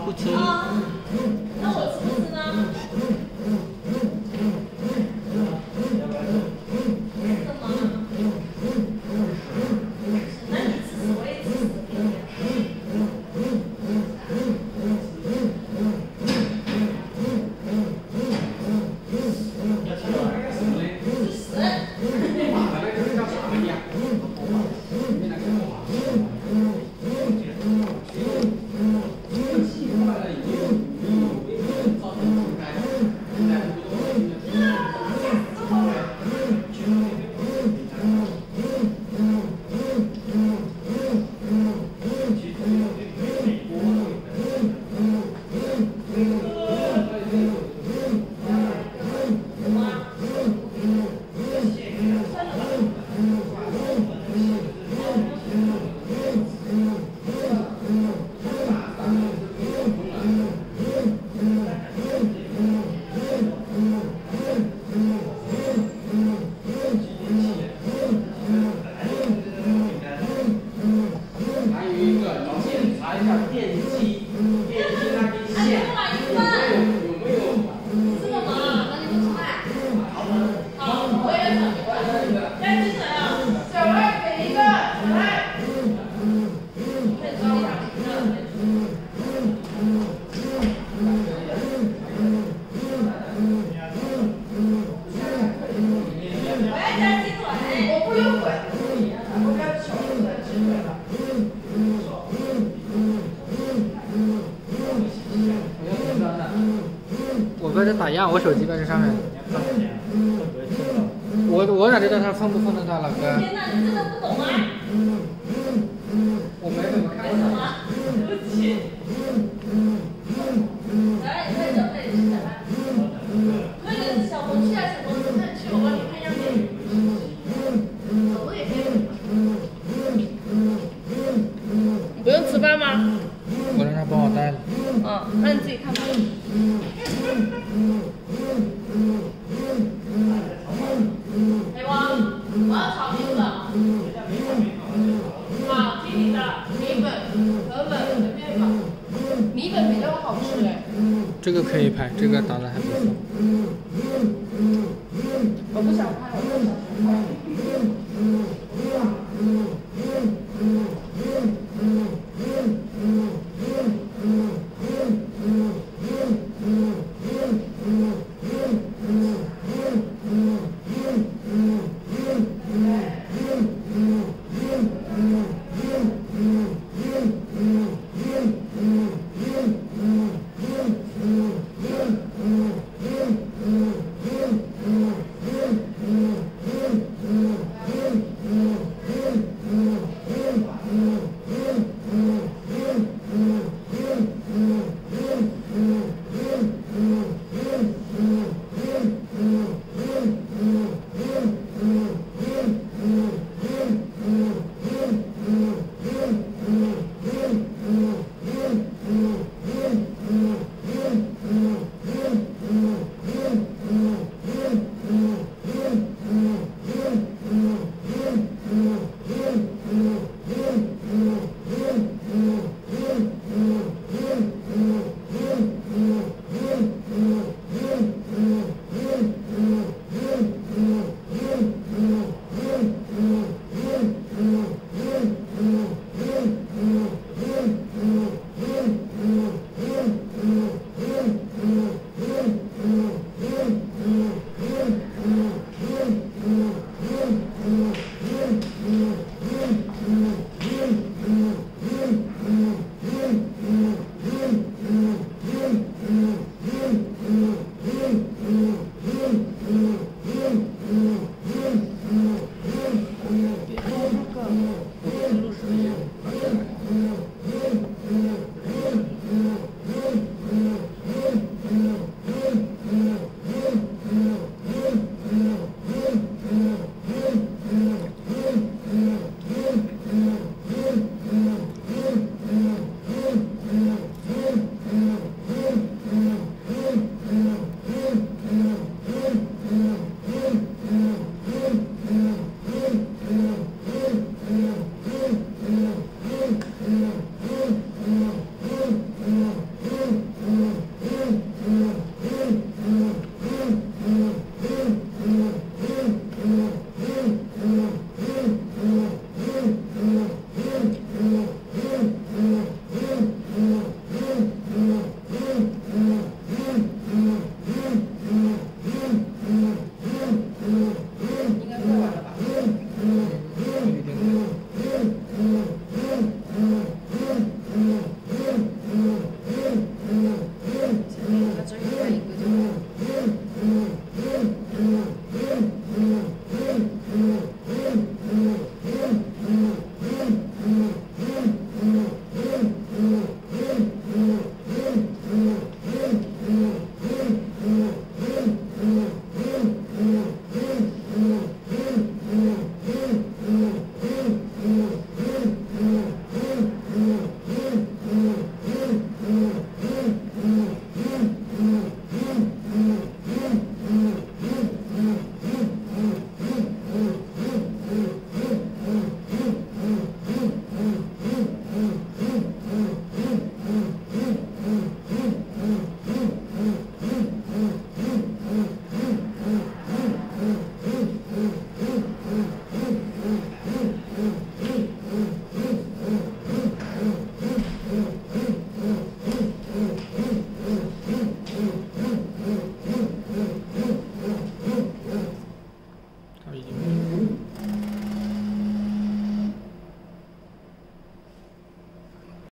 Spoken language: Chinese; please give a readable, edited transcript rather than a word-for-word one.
不吃。 那我吃不吃呢？那你吃屎我也吃屎。 我在这打样，我手机在这上面。我哪知道它放不放得到，老哥？ 天哪，你真的不懂吗？ 我没怎么看过。 对不起。来，你快点，快点去打吧。那个小红去啊，小红，快去，我帮你看样品。走路也可以。你不用值班吗？ 我让他帮我带了。 嗯，那你自己看吧。黑王，我要炒米粉。好，听你的，米粉、河粉随便吧。米粉比较好吃哎。 这个可以拍，这个打得还不错。 我不想拍，我不想拍。